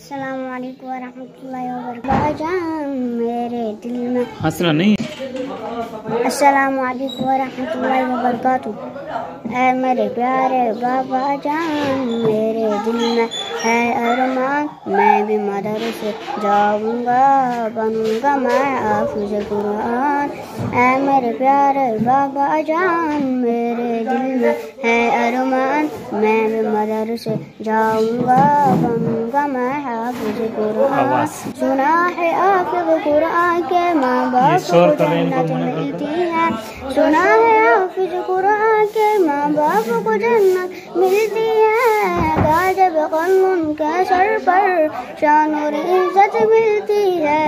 अस्सलामु अलैकुम वरहमतुल्लाहि वबरकातुहू। जान मेरे दिल में हंसना नहीं। अस्सलामु अलैकुम वरहमतुल्लाहि वबरकातुहू। ऐ मेरे प्यारे बाबा जान, मेरे दिल में है अरमान, मैं भी मदरसे जाऊंगा, बनूंगा मैं हाफिज कुरान। ऐ मेरे प्यारे बाबा जान, मेरे दिल में है अरमान, मैं भी मदरसे जाऊंगा, बनूंगा मैं हाफिज कुरान। सुना है हाफिज कुरान के माँ बाप को जन्नत मिलती है, सुना है हाफिज कुरान के माँ बाप को जन्नत मिलती है। गाजब कानून के सर पर शान और इज्जत मिलती है।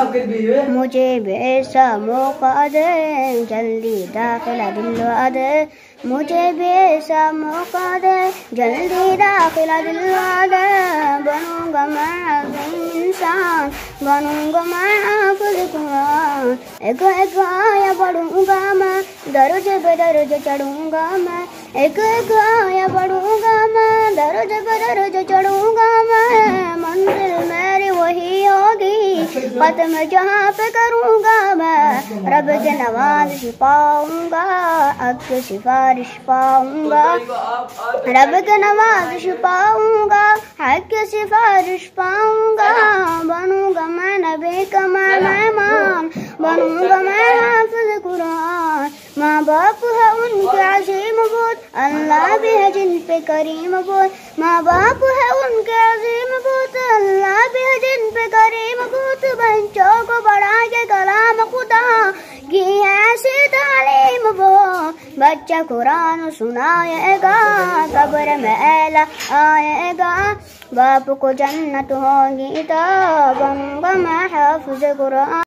मुझे भी ऐसा मौका दे, जल्दी दाखिला दिलवा दे, मुझे भी ऐसा मौका दे, जल्दी दाखिला दिलवा दे। बनूंगा मैं इंसान, बनूंगा मैं हाफिज कुरान। एक एक आया पढ़ूंगा मैं, दर्ज पे दर्ज चढ़ूंगा मैं, एक एक आया पढ़ूंगा मैं, दर्ज पे दर्ज चढ़ूंगा मैं। मंजिल मेरी वही होगी, खत्म जहाँ पे करूंगा मैं, रब के नवाज पाऊंगा, अब की सिफारिश पाऊंगा, रब के नवाज पाऊंगा, हक की सिफारिश पाऊंगा। बनूंगा मैं नबी का मेहमान, बनूंगा मैं हाफिज कुरान। माँ बाप है उनके अजीम बहुत, अल्लाह भी है जिन पे करीम बहुत। माँ बाप है उनके अजीम बहुत, अल्लाह भी है जिन पे करीम बहुत। बच्चों को बढ़ा के कलाम खुदा की ऐसी तालीम वो, बच्चा कुरान सुनाएगा, कब्र में ऐला आएगा, बाप को जन्नत होगी तो बनूंगा मैं हाफिज कुरान।